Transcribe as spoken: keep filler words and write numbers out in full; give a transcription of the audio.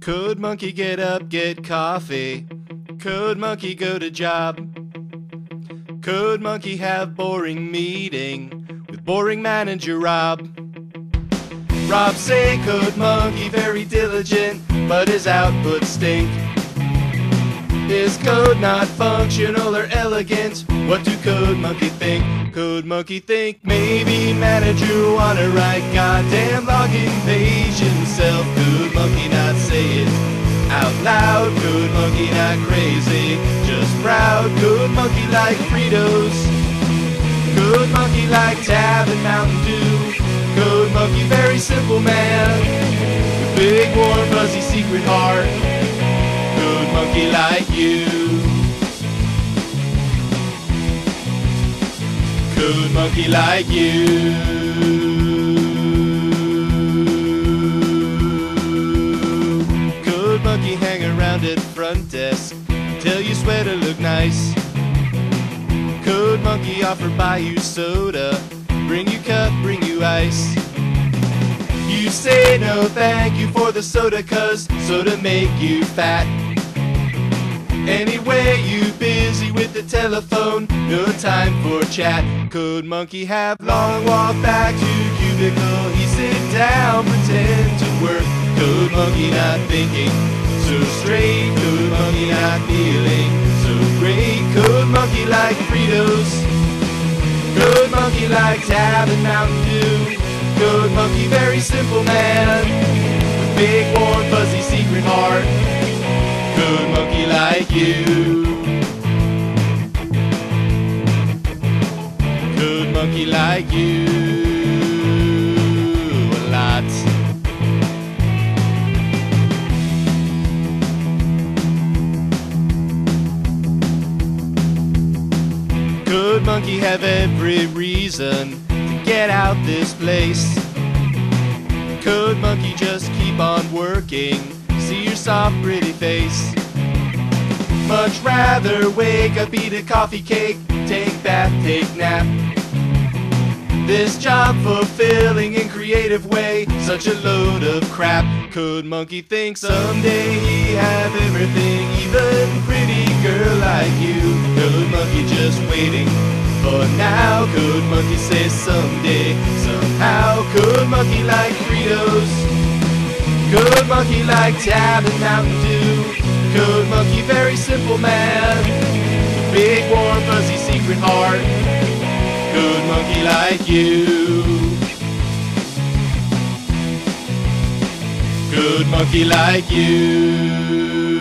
Could monkey get up, get coffee? Could monkey go to job? Could monkey have boring meeting with boring manager Rob? Rob say could monkey very diligent, but his output stink. Is code not functional or elegant? What do code monkey think? Could monkey think maybe manager wanna write goddamn login page himself? Could monkey not say it out loud? Could monkey not crazy, just proud? Could monkey like Fritos? Could monkey like Tab and Mountain Dew? Could monkey very simple man with big warm fuzzy secret heart? Could monkey like you? Could monkey like you? Could monkey hang around at front desk, tell you sweater look nice? Could monkey offer buy you soda, bring you cup, bring you ice? You say no thank you for the soda, cause soda make you fat. Anyway, you busy with the telephone, no time for chat. Could monkey have long walk back to cubicle? He sit down, pretend to work. Could monkey not thinking so straight? Could monkey not feeling so great? Could monkey like Fritos? Could monkey like Tab and Mountain Dew? Could monkey very simple man with big warm fuzzy secret heart? Could monkey like you? Could monkey like you a lot? Could monkey have every reason to get out this place? Could monkey just keep on working, see your soft pretty face? Much rather wake up, eat a coffee cake, take bath, take nap. This job fulfilling in creative way, such a load of crap. Could monkey think someday he have everything, even pretty girl like you? Could monkey just waiting for now? Could monkey say someday, somehow? Could monkey like Fritos? Could monkey like Tab and Mountain Dew? Could monkey very simple man with big warm fuzzy secret heart? Could monkey like you? Could monkey like you?